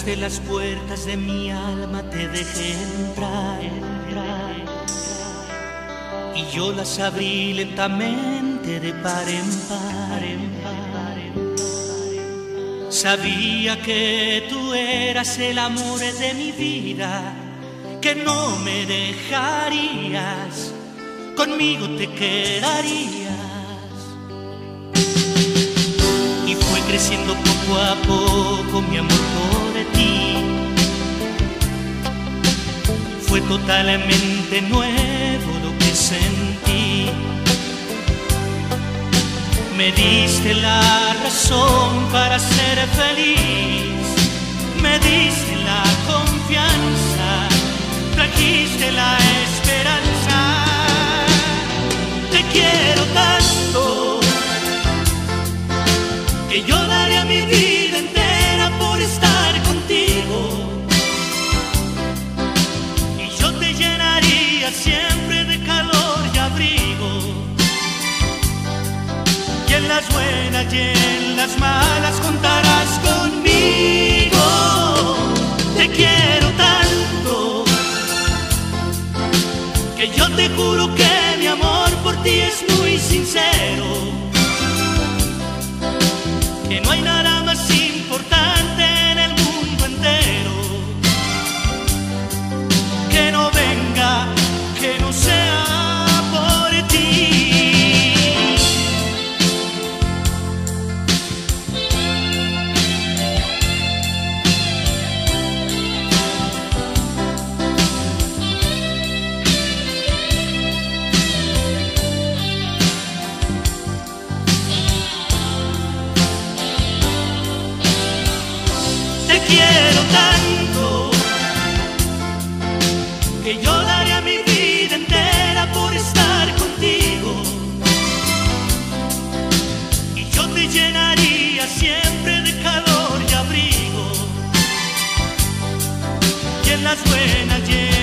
Tocaste las puertas de mi alma, te dejé entrar, y yo las abrí lentamente de par en par. Sabía que tú eras el amor de mi vida, que no me dejarías, conmigo te quedarías. Y fue creciendo poco a poco mi amor por ti. Fue totalmente nuevo lo que sentí. Me diste la razón para ser feliz, me diste la confianza, trajiste la esperanza. Te quiero tanto que yo daría mi vida entera por estar contigo, y yo te llenaría siempre de calor y abrigo, y en las buenas y en las malas contarás conmigo. Te quiero tanto que yo te juro que mi amor por ti es muy sincero, que no hay nada más importante en el mundo entero, que no venga, que no sea por ti. Te quiero tanto que yo daría mi vida entera por estar contigo, y yo te llenaría siempre de calor y abrigo, y en las buenas